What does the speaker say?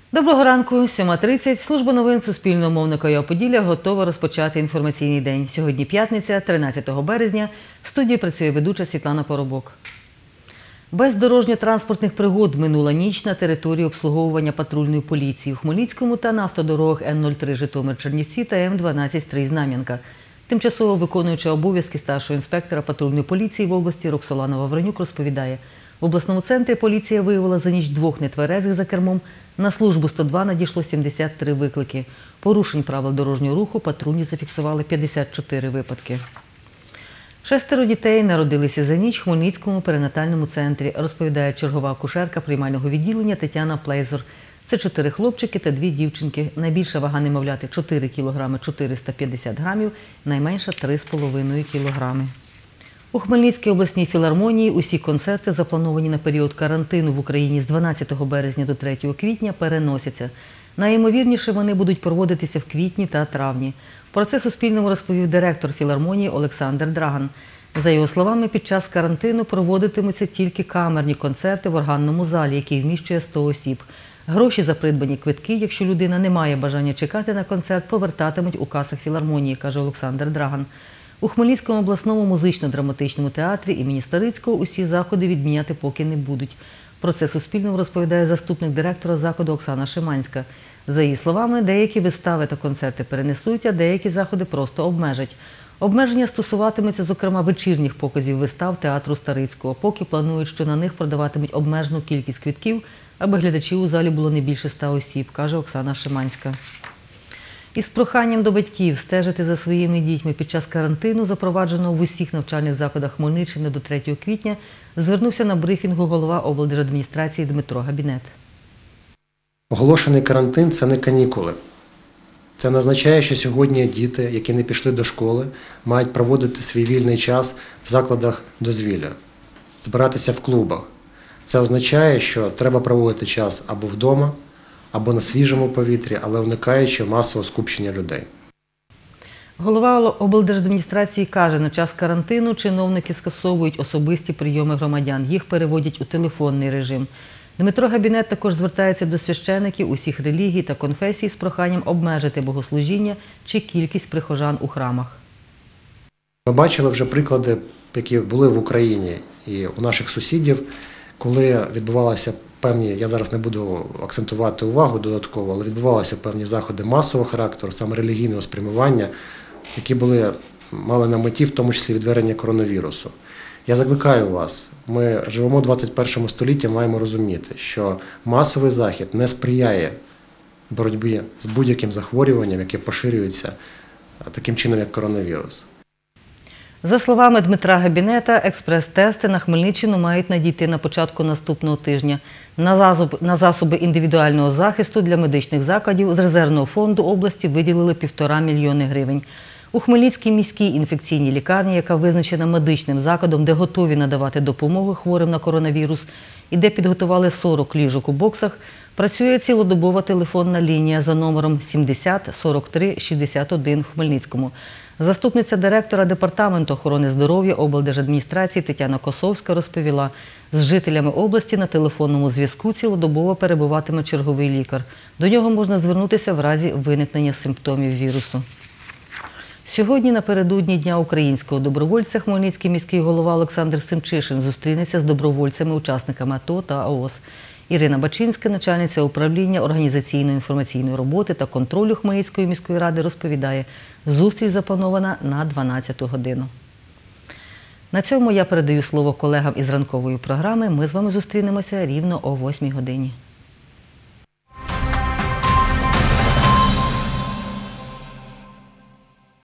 Доброго ранку, 7:30. Служба новин Суспільного мовника ЮА Поділля готова розпочати інформаційний день. Сьогодні п'ятниця, 13 березня. В студії працює ведуча Світлана Поробок. Без дорожньо-транспортних пригод минула ніч на території обслуговування патрульної поліції у Хмельницькому та на автодорогах Н-03 Житомир-Чернівці та М-12 Стрий-Знам'янка. Тимчасово виконуюча обов'язки старшого інспектора патрульної поліції в області Роксолана Вавренюк розповідає, в обласному центрі поліція виявила за ніч 2 нетверезих за кермом. На службу 102 надійшло 73 виклики. Порушень правил дорожнього руху патрульні зафіксували 54 випадки. 6 дітей народилися за ніч в Хмельницькому перинатальному центрі, розповідає чергова акушерка приймального відділення Тетяна Плейзор. Це 4 хлопчики та 2 дівчинки. Найбільша вага немовляти – 4 кг 450 грамів, найменша – 3,5 кг. У Хмельницькій обласній філармонії усі концерти, заплановані на період карантину в Україні з 12 березня до 3 квітня, переносяться. Найімовірніше вони будуть проводитися в квітні та травні. Про це Суспільному розповів директор філармонії Олександр Драган. За його словами, під час карантину проводитимуться тільки камерні концерти в органному залі, який вміщує 100 осіб. Гроші за придбані квитки, якщо людина не має бажання чекати на концерт, повертатимуть у касах філармонії, каже Олександр Драган. У Хмельницькому обласному музично-драматичному театрі імені Старицького усі заходи відміняти поки не будуть. Про це Суспільному розповідає заступник директора закладу Оксана Шиманська. За її словами, деякі вистави та концерти перенесуть, а деякі заходи просто обмежать. Обмеження стосуватимуться, зокрема, вечірніх показів вистав театру Старицького. Поки планують, що на них продаватимуть обмежену кількість квитків, аби глядачів у залі було не більше 100 осіб, каже Оксана Шиманська. Із проханням до батьків стежити за своїми дітьми під час карантину, запровадженого в усіх навчальних закладах Хмельниччини до 3 квітня, звернувся на брифінгу голова облдержадміністрації Дмитро Габінет. Оголошений карантин – це не канікули. Це не означає, що сьогодні діти, які не пішли до школи, мають проводити свій вільний час в закладах дозвілля, збиратися в клубах. Це означає, що треба проводити час або вдома, або на свіжому повітрі, але уникаючи масового скупчення людей. Голова облдержадміністрації каже, на час карантину чиновники скасовують особисті прийоми громадян, їх переводять у телефонний режим. Дмитро Габінет також звертається до священиків усіх релігій та конфесій з проханням обмежити богослужіння чи кількість прихожан у храмах. Ми бачили вже приклади, які були в Україні і у наших сусідів, коли відбувалися певні, я зараз не буду акцентувати увагу додатково, але відбувалися певні заходи масового характеру, саме релігійного спрямування, які мали на меті, в тому числі відвернення коронавірусу. Я закликаю вас, ми живемо в 21 столітті, маємо розуміти, що масовий захід не сприяє боротьбі з будь-яким захворюванням, яке поширюється таким чином, як коронавірус. За словами Дмитра Габінета, експрес-тести на Хмельниччину мають надійти на початку наступного тижня. На засоби індивідуального захисту для медичних закладів з резервного фонду області виділили 1,5 мільйони гривень. У Хмельницькій міській інфекційній лікарні, яка визначена медичним закладом, де готові надавати допомогу хворим на коронавірус і де підготували 40 ліжок у боксах, працює цілодобова телефонна лінія за номером 70 43 61 в Хмельницькому. Заступниця директора Департаменту охорони здоров'я облдержадміністрації Тетяна Косовська розповіла, з жителями області на телефонному зв'язку цілодобово перебуватиме черговий лікар. До нього можна звернутися в разі виникнення симптомів вірусу. Сьогодні, напередодні Дня українського добровольця, Хмельницький міський голова Олександр Семчишин зустрінеться з добровольцями-учасниками АТО та ООС. Ірина Бачинська, начальниця управління організаційно-інформаційної роботи та контролю Хмельницької міської ради, розповідає, зустріч запланована на 12 годину. На цьому я передаю слово колегам із ранкової програми. Ми з вами зустрінемося рівно о 8 годині.